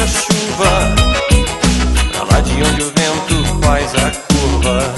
a chuva, pra lá de onde o vento faz a curva.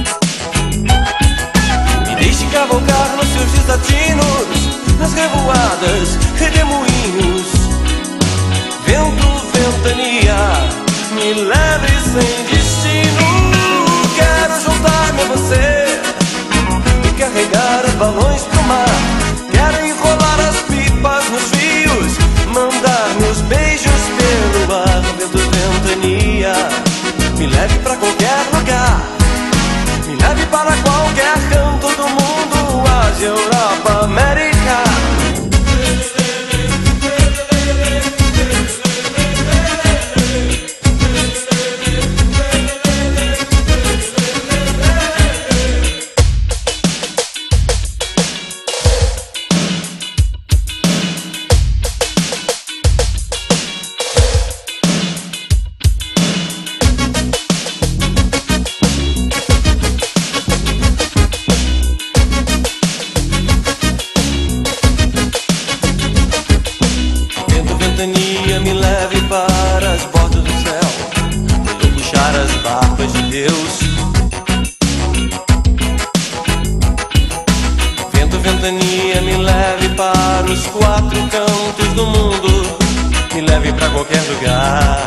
Me deixe cavalgar nos seus desatinos, nas revoadas, redemoinhos. Vento, ventania, me leve sem destino. Quero juntar-me a você e carregar os balões pro mar. Quero enrolar as pipas nos fios, mandar meus beijos pelo ar. Vento, ventania, me leve pra qualquer lugar, me leve para qualquer canto do mundo, Ásia, Europa, América. Me leve para as bordas do céu, eu puxar as barbas de Deus. Vento, ventania, me leve para os quatro cantos do mundo, me leve para qualquer lugar.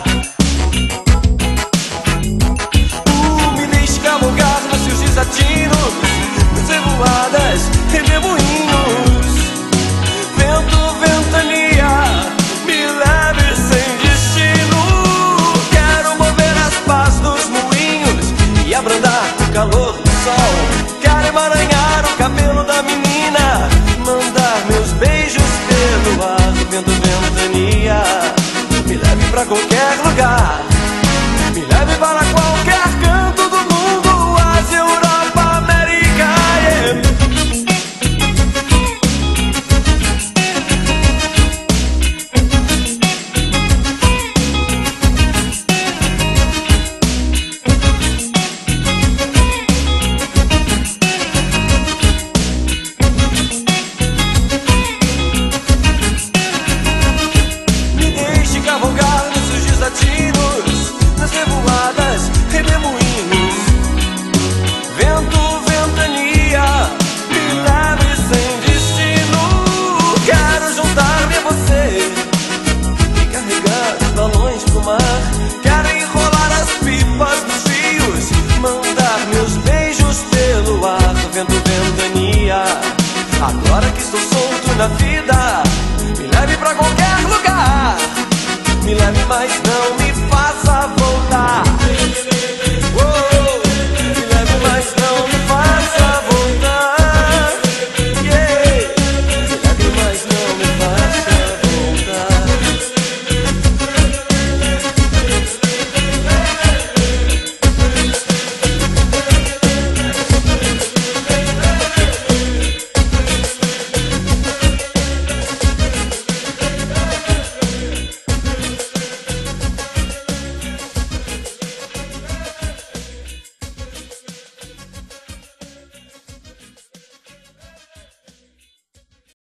Me deixe cavalgar nos seus desatinos, nas revoadas, redemoinhos. Vento, ventania, me leve sem destino. Quero mover as pás dos moinhos e abrandar o calor do sol. Quero emaranhar o cabelo da menina, mandar meus beijos pelo ar. Vento, ventania, me leve pra qualquer lugar, me leve para qualquer canto do mundo, Ásia, Europa, América, yeah. Nas revoadas, redemoinhos. Vento, ventania, me leve sem destino. Quero juntar-me a você e carregar os balões pro mar. Quero enrolar as pipas nos fios, mandar meus beijos pelo ar. Vento, ventania, agora que estou solto na vida, me leve pra qualquer lugar, me leve, mas não me faça voltar. Oh.